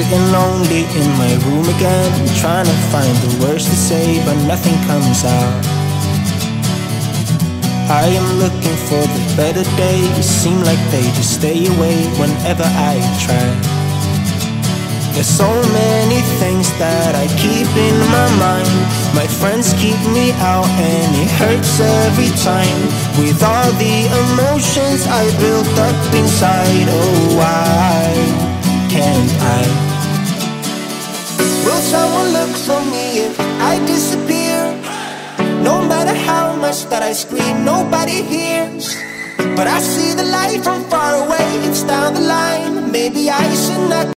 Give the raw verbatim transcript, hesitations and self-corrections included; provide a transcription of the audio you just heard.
Sitting lonely in my room again, trying to find the words to say, but nothing comes out. I am looking for the better days, seem like they just stay away whenever I try. There's so many things that I keep in my mind. My friends keep me out and it hurts every time. With all the emotions I built up inside, oh why can't I? Will someone look for me if I disappear? No matter how much that I scream, nobody hears. But I see the light from far away, it's down the line. Maybe I should not